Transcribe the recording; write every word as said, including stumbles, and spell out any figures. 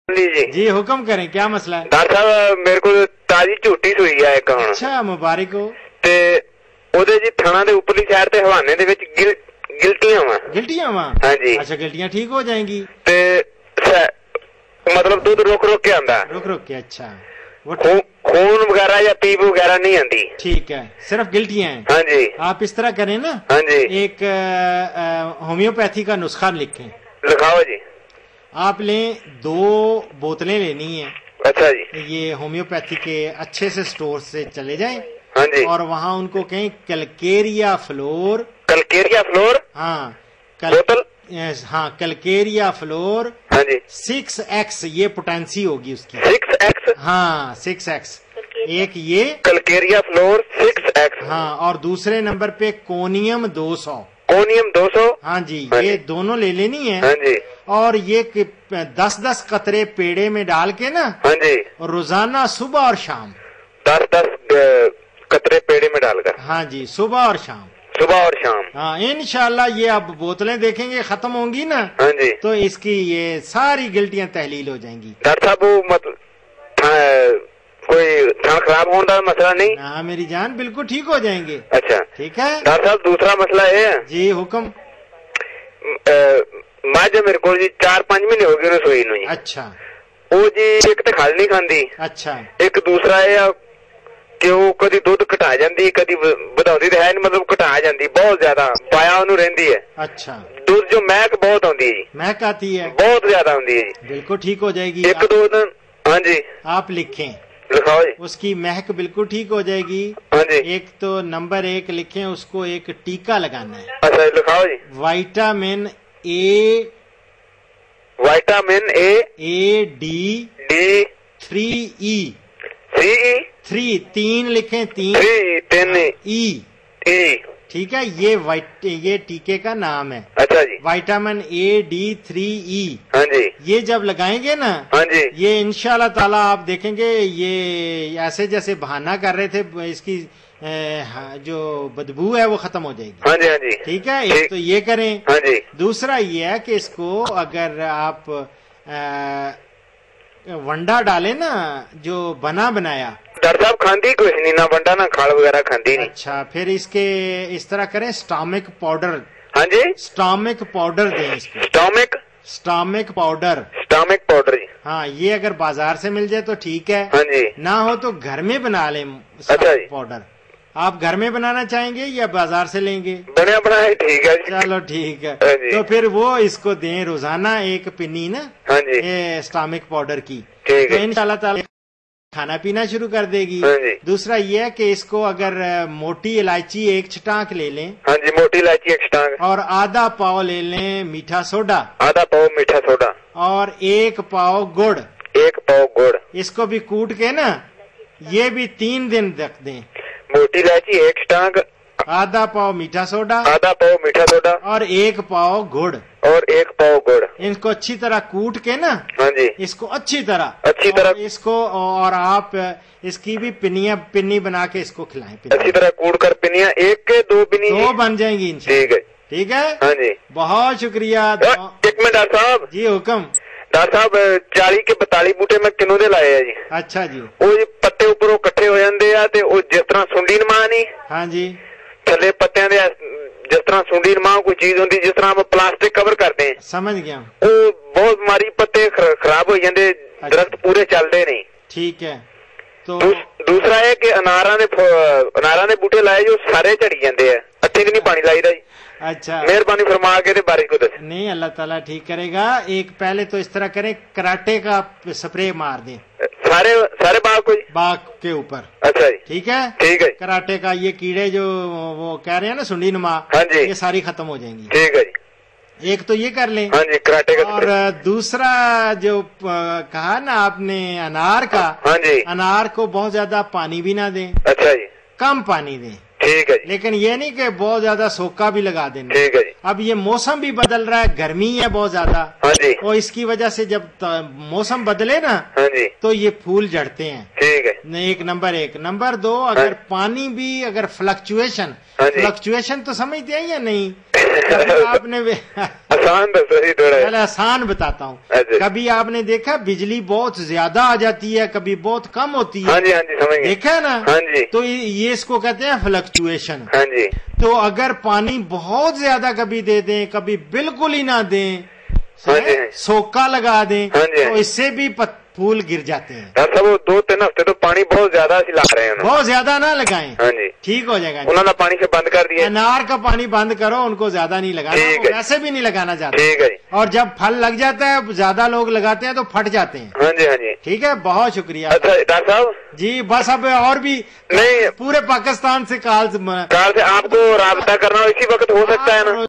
जी जी हुक्म करें, क्या मसला है? डॉक्टर साहब मेरे को ताजी झूठी सुई है एक ਹੁਣ। अच्छा मुबारक हो। ਤੇ ਉਹਦੇ ਜੀ ਥਣਾ ਦੇ ਉੱਪਰਲੀ ਸਾਈਡ ਤੇ ਹਵਾਨੇ ਦੇ ਵਿੱਚ ਗਿਲ ਗਿਲਟੀਆਂ ਵਾ। गिल्टियां वहाँ? हाँ जी। अच्छा गिल्टियां ठीक हो जाएंगी। ਤੇ मतलब ਦੁੱਧ ਰੁਕ ਰੁਕ ਕੇ ਆਂਦਾ। रुक रुक के। अच्छा वो खून वगैरह या पीप वगैरह नहीं आती। ठीक है, सिर्फ गिल्टियां हैं। हाँ जी। आप इस तरह करें ना, हाँ जी। एक होम्योपैथी का नुस्खा लिखें। लिखाओ जी। आप लें, दो बोतलें लेनी है। अच्छा जी। ये होम्योपैथी के अच्छे से स्टोर से चले जाएं। हाँ जी। और वहाँ उनको कहें कलकेरिया फ्लोर। Calcarea fluor? हाँ कल, बोतल? हाँ कलकेरिया फ्लोर। हाँ जी। सिक्स एक्स ये पोटेंसी होगी उसकी। Six X? हाँ सिक्स एक्स। एक ये कलकेरिया फ्लोर सिक्स एक्स। हाँ, और दूसरे नंबर पे कोनियम दो सौ। कोनियम दो सौ? हाँ जी। हाँ ये जी। दोनों ले लेनी है। हाँ जी। और ये दस दस कतरे पेड़े में डाल के ना, हाँ जी, रोजाना सुबह और शाम दस दस कतरे पेड़े में डालकर। हाँ जी, सुबह और शाम। सुबह और शाम। हाँ इंशाल्लाह ये अब बोतलें देखेंगे खत्म होंगी ना, हाँ जी, तो इसकी ये सारी गिल्टियां तहलील हो जाएंगी। डॉक्टर साहब वो मतलब कोई थन खराब होने का मसला नहीं? हाँ मेरी जान, बिल्कुल ठीक हो जाएंगे। अच्छा ठीक है डॉक्टर साहब, दूसरा मसला ये है जी हुक्म। मज मेरे को जी चार पांच महीने हो गए रसोई नु। अच्छा वो जी एक तो खल नहीं खाती। अच्छा। एक दूसरा है कि वो कदी दुध घटा जाती, कदी ਵਧਾਉਂਦੀ तो है नहीं, मतलब घटा जाती बहुत ज्यादा, पाया ਉਹਨੂੰ ਰਹਿੰਦੀ है। अच्छा। दूध जो महक बहुत आती है जी, महक आती है, बहुत ज्यादा आती है जी। बिल्कुल ठीक हो जाएगी। एक दो दिन। हाँ जी आप लिखें, लिखाओ जी। उसकी महक बिल्कुल ठीक हो जाएगी। हाँ जी। एक तो नंबर एक लिखें, उसको एक टीका लगाना है। अच्छा लिखाओ जी। Vitamin A, vitamin A, A D D, three E, C E, three तीन लिखें, तीन थ्री, तीन ई। ई। ठीक है, ये वाइट ये टीके का नाम है। अच्छा जी। Vitamin A D three E. हाँ जी। ये जब लगाएंगे ना, हाँ जी, ये इंशाल्लाह ताला आप देखेंगे, ये ऐसे जैसे बहाना कर रहे थे, इसकी ए, जो बदबू है वो खत्म हो जाएगी। हाँ जी। हाँ जी ठीक है, एक तो ये करें। हाँ जी। दूसरा ये है कि इसको अगर आप आ, वंडा डालें ना, जो बना बनाया। डॉक्टर साहब खाती कुछ नहीं, ना वंडा ना खाल वगैरह खाती नहीं। अच्छा, फिर इसके इस तरह करें, स्टॉमिक पाउडर। हाँ जी, स्टॉमिक पाउडर दें इसको। Stomach? Stomach powder. Stomach powder जी। हाँ, ये अगर बाजार से मिल जाए तो ठीक है। हाँ जी। ना हो तो घर में बना लें अच्छा जी। पाउडर। आप घर में बनाना चाहेंगे या बाजार से लेंगे? बना बनाया ठीक है जी। चलो ठीक है। हाँ जी। तो फिर वो इसको दें रोजाना एक पिन्नी ना, हाँ जी, ये स्टॉमिक पाउडर की। ठीक तो है। इंशाल्लाह ताला खाना पीना शुरू कर देगी। हाँ जी। दूसरा ये है कि इसको अगर मोटी इलायची एक छटाक ले लें, हाँ जी, मोटी इलायची एक छटाक, और आधा पाव ले लें मीठा सोडा, आधा पाव मीठा सोडा, और एक पाव गुड़, एक पाव गुड़, इसको भी कूट के ना, ये भी तीन दिन रख दें। मोटी इलायची एक छटाक, आधा पाव मीठा सोडा, आधा पाव मीठा सोडा, और एक पाव गुड़, और एक पाव गुड़। इनको अच्छी तरह कूट के ना, हाँ जी, इसको अच्छी तरह अच्छी तरह और इसको, और आप इसकी भी पिनिया पिन्नी बना के इसको खिलाएं। अच्छी तरह कूट कर पिनिया, एक के दो पिनी दो बन जाएंगी इंशाल्लाह। ठीक है। ठीक है। हाँ जी, बहुत शुक्रिया। एक मिनट डॉक्टर साहब। जी हुक्म। डॉक्टर साहब चाली के बताली बूटे मैं किनों दे लाए जी। अच्छा जी। ਉਹ ਜੀ ਪੱਤੇ ਉੱਪਰੋਂ ਇਕੱਠੇ ਹੋ ਜਾਂਦੇ ਆ, ਤੇ ਉਹ ਜਿਸ ਤਰ੍ਹਾਂ ਸੁੰਡੀ ਨਮਾ ਨਹੀਂ, हाँ जी। ਥੱਲੇ ਪੱਤਿਆਂ ਦੇ ਜਿਸ ਤਰ੍ਹਾਂ ਸੁੰਡੀ ਨਮਾ ਕੋਈ ਚੀਜ਼ ਹੁੰਦੀ, ਜਿਸ ਤਰ੍ਹਾਂ ਆਪਾਂ ਪਲਾਸਟਿਕ ਕਵਰ ਕਰਦੇ ਆ, समझ गया। ਉਹ ਬਹੁਤ ਮਾਰੀ ਪੱਤੇ ਖਰਾਬ ਹੋ ਜਾਂਦੇ, ਦਰਖਤ ਪੂਰੇ ਚੱਲਦੇ ਨਹੀਂ। ठीक है। तो ਦੂਸਰਾ ਇਹ ਕਿ ਅਨਾਰਾਂ ਦੇ ਅਨਾਰਾਂ ਦੇ ਬੂਟੇ ਲਾਏ ਜੋ ਸਾਰੇ ਝੜੀ ਜਾਂਦੇ ਆ, ਅੱਠੇ ਕਿ ਨਹੀਂ ਪਾਣੀ ਲਾਈਦਾ ਜੀ। अच्छा, ਮਿਹਰਬਾਨੀ फरमा के ਤੇ ਬਾਰੇ को दस। नहीं अल्लाह ताला ठीक करेगा। एक पहले तो इस तरह करें, कराटे का स्प्रे मार दें सारे सारे बाग को जी? बाग के ऊपर। अच्छा जी, ठीक है। ठीक है, कराटे का ये कीड़े जो वो कह रहे हैं ना, सुंडी नुमा, हाँ जी, ये सारी खत्म हो जाएंगी। ठीक है जी। एक तो ये कर लें। हाँ जी, कराटे का। और दूसरा जो कहा ना आपने अनार का, हाँ जी, अनार को बहुत ज्यादा पानी भी ना दें, अच्छा जी, कम पानी दें, ठीक है जी, लेकिन ये नहीं कि बहुत ज्यादा सोखा भी लगा देना। ठीक है जी। अब ये मौसम भी बदल रहा है, गर्मी है बहुत ज्यादा, हाँ जी, और इसकी वजह से जब मौसम बदले ना, हाँ जी, तो ये फूल झड़ते हैं। ठीक है। एक नंबर एक नंबर दो, अगर पानी भी अगर फ्लक्चुएशन, हाँ जी। फ्लक्चुएशन तो समझते हैं या नहीं, कभी आपने आसान तो सही थोड़ा पहले आसान बताता हूँ। अच्छा। कभी आपने देखा बिजली बहुत ज्यादा आ जाती है, कभी बहुत कम होती है। हाँ जी हाँ जी समझ गए। देखा है ना? हाँ जी। तो ये इसको कहते हैं फ्लक्चुएशन। हाँ जी। तो अगर पानी बहुत ज्यादा कभी दे दें, कभी बिल्कुल ही ना दें, हाँ जी। सोका लगा दें, हाँ जी। तो इससे भी पत, फूल गिर जाते हैं। डॉक्टर साहब वो दो तीन हफ्ते तो पानी बहुत ज्यादा ला रहे हैं उन्होंने। बहुत ज्यादा ना लगाएं। हाँ जी ठीक हो जाएगा। उन्होंने पानी से बंद कर दिया। अनार का पानी बंद करो, उनको ज्यादा नहीं लगाना, ठीक है। वैसे भी नहीं लगाना चाहते। ठीक है जी। और जब फल लग जाता है, ज्यादा लोग लगाते हैं तो फट जाते हैं। हाँ जी हाँ जी। ठीक है, बहुत शुक्रिया। अच्छा डॉक्टर साहब जी बस अब और भी नहीं पूरे पाकिस्तान से कॉल कार से आपको राब्ता करना इसी वक्त हो सकता है ना?